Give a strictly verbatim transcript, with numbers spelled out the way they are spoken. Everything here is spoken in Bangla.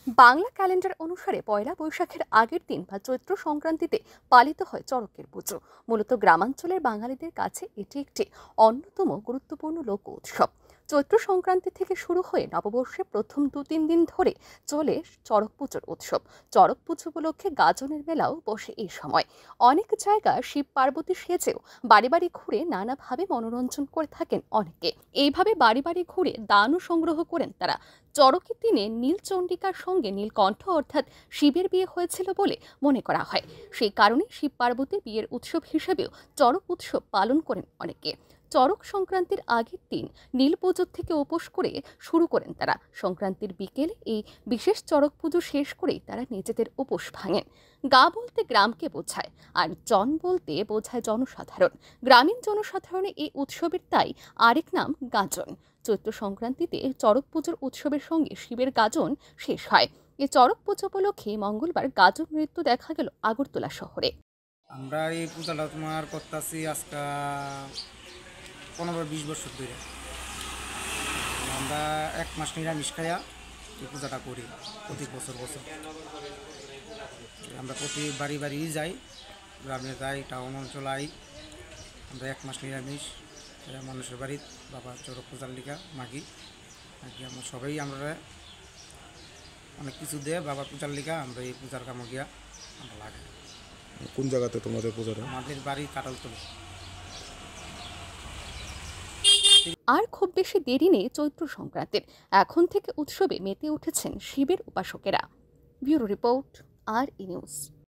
বাংলা ক্যালেন্ডার অনুসারে পয়লা বৈশাখের আগের দিন বা চৈত্র সংক্রান্তিতে পালিত হয় চড়কের পুজো। মূলত গ্রামাঞ্চলের বাঙালিদের কাছে এটি একটি অন্যতম গুরুত্বপূর্ণ লোক উৎসব। চৈত্র সংক্রান্তি থেকে শুরু হয়ে নববর্ষের প্রথম দু তিন দিন ধরে চলে চড়ক পুজোর উৎসব। চড়ক পুজো উপলক্ষে গাজনের মেলাও বসে এই সময়। অনেক জায়গা শিব পার্বতী সেজেও বাড়ি বাড়ি ঘুরে নানাভাবে মনোরঞ্জন করে থাকেন অনেকে। এইভাবে বাড়ি বাড়ি ঘুরে দানও সংগ্রহ করেন তারা। চড়কের দিনে নীলচণ্ডিকার সঙ্গে নীলকণ্ঠ অর্থাৎ শিবের বিয়ে হয়েছিল বলে মনে করা হয়। সেই কারণে শিব পার্বতীর বিয়ের উৎসব হিসেবেও চড়ক উৎসব পালন করেন অনেকে। চড়ক সংক্রান্তির আগের দিন নীল পুজোর থেকে উপোস করে শুরু করেন তারা। সংক্রান্তির বিকেলে এই বিশেষ চড়ক পুজো শেষ করেই তারা নিজেদের উপোস ভাঙেন। গা বলতে গ্রামকে বোঝায়, আর জন বলতে বোঝায় জনসাধারণ। গ্রামীণ জনসাধারণের এই উৎসবের তাই আরেক নাম গাজন। চৈত্র সংক্রান্তিতে চড়ক পুজোর উৎসবের সঙ্গে শিবের গাজন শেষ হয়। এই চড়ক পুজো উপলক্ষে মঙ্গলবার গাজন নৃত্য দেখা গেল আগরতলা শহরে। আমরা এই পূজাটা তোমার করতেছি আজকে পনেরো বিশ বছর ধরে। আমরা এক মাস নিরামিষ খাইয়া এই পূজাটা করি প্রতি বছর বছর। আমরা প্রতি বাড়ি বাড়ি যাই, গ্রামে যাই, টাউন অঞ্চল আই। আমরা এক মাস নিরামিষ মানুষের বাড়ি বাবা চড়ক পূজার লিগা মাগি মাগি আমরা সবাই আমরা অনেক কিছু দিয়ে বাবা পূজার লিগা আমরা এই পূজার কামে গিয়া আমরা লাগে। কোন জায়গাতে তোমাদের পূজাটা? আমাদের বাড়ি কাটালতলী। আর খুব বেশি দেরি নেই চৈত্র সংক্রান্তির। এখন থেকে উৎসবে মেতে উঠেছেন শিবের উপাসকেরা। Bureau report, R E news.